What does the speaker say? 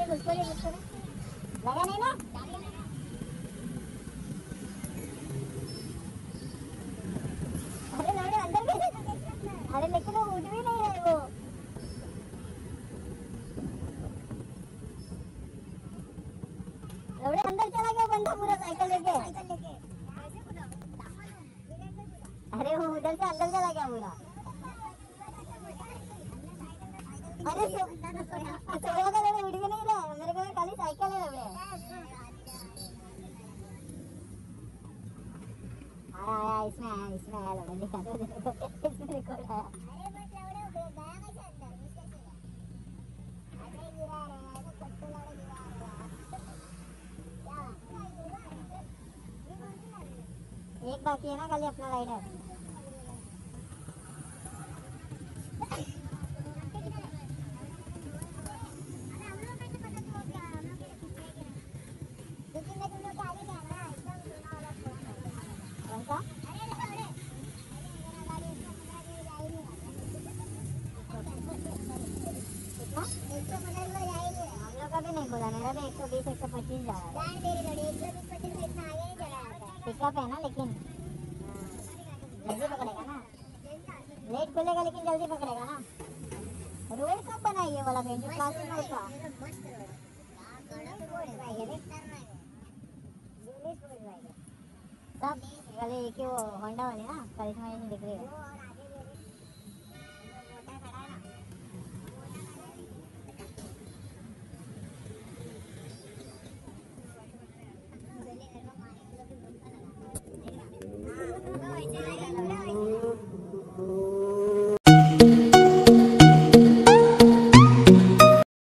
उसको लगा नहीं ना। अरे लौड़े अंदर कैसे? अरे लेकिन वो उठ भी नहीं रहे वो। लौड़े अंदर चला गया बंदा पूरा साइकिल लेके। अरे वो उधर से अंदर चला गया पूरा। अरे सोया का लौड़े उठ भी नहीं रहे। मेरे को खाली साइकिल है लौड़े। आया इसमें आया लौड़े दिखा दो इसमें रिकॉर्ड आया। एक बाकी है ना खाली अपना राइडर। हम लोग का भी नहीं बोला, मेरा भी 120 125 जा रहा है। पिकअप है ना, लेकिन जल्दी पकड़ेगा ना। लेट खुलेगा लेकिन जल्दी पकड़ेगा ना। रोड कब बना ये वाला बेंच क्लासिक रोड का? सब वाले एक ही वो होंडा वाले ना, करिश्मा जैसी दिख रही है।